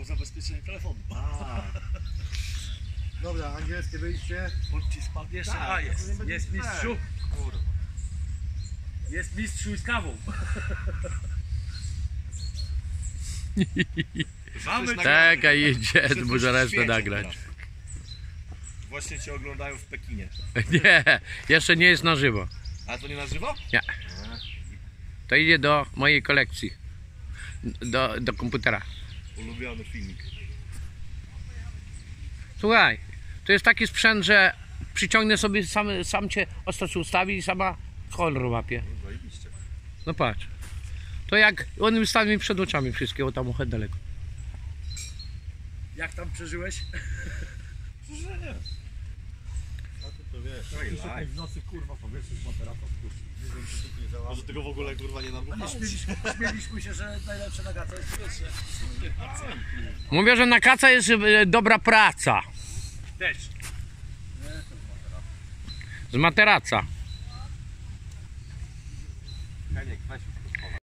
zabezpieczenie telefonu. Dobra, angielskie wyjście. Podcisk spadł jeszcze. A, jest mistrzu. Kurwa. Jest mistrzu i z kawą. Czekaj, jedzie, może resztę nagrać. Właśnie cię oglądają w Pekinie. Nie, jeszcze nie jest na żywo. A to nie na żywo? Nie. To idzie do mojej kolekcji. Do komputera. Ulubiony filmik. Słuchaj, to jest taki sprzęt, że przyciągnę sobie, sam cię ostro się ustawi i sama kolor łapie. Zajebiście. No patrz. To jak on wystawi mi przed oczami wszystkiego tam uchę daleko. Jak tam przeżyłeś? Przeżyłem. A to wiesz. W nocy kurwa powietrzysz materaca w kursie. Nie wiem, czy tu nie załatwię. Może tego w ogóle kurwa nie nabuchało. Śmieliśmy się, że najlepsze na gaca jest powietrze. Mówię, że na kaca jest dobra praca. Też. Z materaca.